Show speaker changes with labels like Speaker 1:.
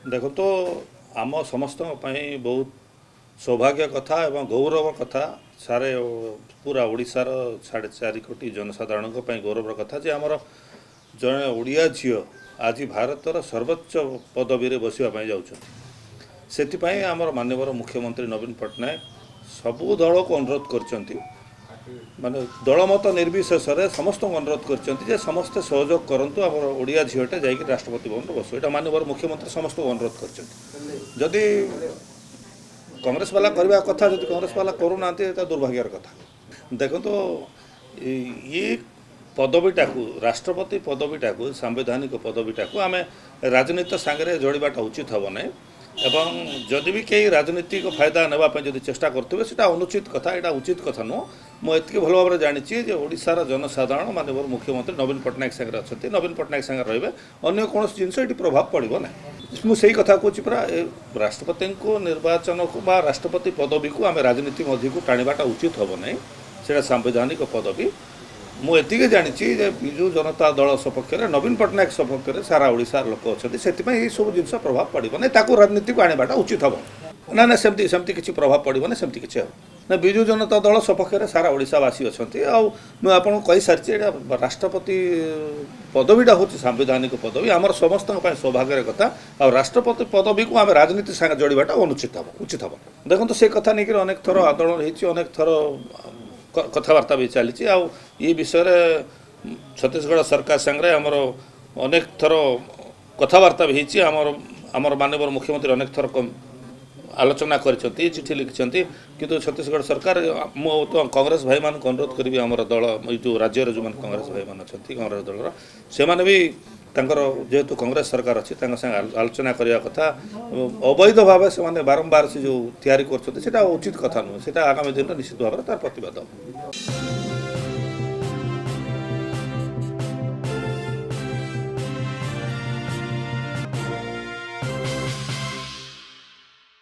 Speaker 1: देखो तो आम समस्त बहुत सौभाग्य कथा एवं गौरव कथा सारे पूरा ओडिशार 4.5 कोटी जनसाधारण गौरव कथा जे आमर जड़े ओडिया झील आज भारतर सर्वोच्च पदवी रे बसवाई जाऊँ आमर माननीय मुख्यमंत्री नवीन पट्टनायक सबू दल को अनुरोध कर माने दलमत निर्विशेष समस्त अनुरोध कर समस्ते सहयोग करूँ आम ओडिया झीलटे जा राष्ट्रपति भवन बसु यहाँ माननीय मुख्यमंत्री समस्त अनुरोध करदी कांग्रेस वाला करवा कथा जब कांग्रेस वाला करूना दुर्भाग्यर कथा देखो तो ये पदवीटा को राष्ट्रपति पदवीटा को सांविधानिक पदवीटा को आम राजनीति सांगे जोड़ाटा उचित हम ना एवं जदि भी कई राजनीतिक फायदा नापी चेष्टा करेंगे से अनुचित कथा यहाँ उचित कथा नुह मुझे भल भाव जानी ओडिशार जनसाधारण माननीय मुख्यमंत्री नवीन पट्टनायक सागर अच्छा नवीन पट्टनायक सागर रे अगर कौन जिनस ये प्रभाव पड़ो ना मुझे कथा कहूँ पूरा राष्ट्रपति को निर्वाचन को राष्ट्रपति पदवी को आम राजनीति मध्य को टाणीटा उचित हम ना से सांविधानिक पदवी मुझे जानी विजु जनता दल सपक्ष नवीन पट्टनायक सपक्ष सारा ओडिशार लोक अच्छा से सब जिन प्रभाव पड़ो ना राजनीति को आने उचित हम ना ना सेमती सेमती किसी प्रभाव पड़ो ना सेमती किसी ना विजु जनता दल सपक्ष सारा ओडिशावासी अच्छा आपको कही सारी राष्ट्रपति पदवीटा हूँ सांविधानिक पदवी आमर समस्त सौभाग्य कथा आ राष्ट्रपति पदवी को आम राजनीति सागे जोड़ाटा अनुचित हम उचित हम देखो से कथा नहीं अनेक थर आंदोलन अनेक थर कथबार्ता भी चली ये विषय छत्तीसगढ़ सरकार संगे आमर अनेक थर कथबार्ता भी आमर माननीय मुख्यमंत्री अनेक थर आलोचना करछंती चिठी लिखिछंती किंतु छत्तीसगढ़ सरकार मो तो कांग्रेस भाई मान अनुरोध करी आमर दल जो राज्य जो कांग्रेस भाई मान अच्छा कांग्रेस दल से माने भी तांकर जेहेतु कांग्रेस सरकार अच्छी आलोचना करने कथा अवैध भाव से बारंबार से जो तैयारी कर उचित कथा नुह से आगामी दिन निश्चित भाव तार प्रतिवाद।